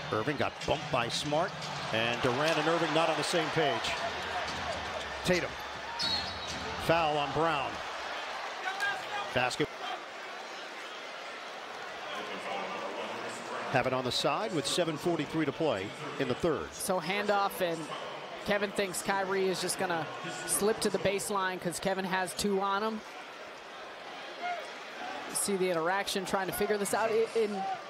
Irving got bumped by Smart, and Durant and Irving not on the same page. Tatum. Foul on Brown. Basket. Have it on the side with 7:43 to play in the third. So handoff, and Kevin thinks Kyrie is just going to slip to the baseline because Kevin has two on him. See the interaction, trying to figure this out. In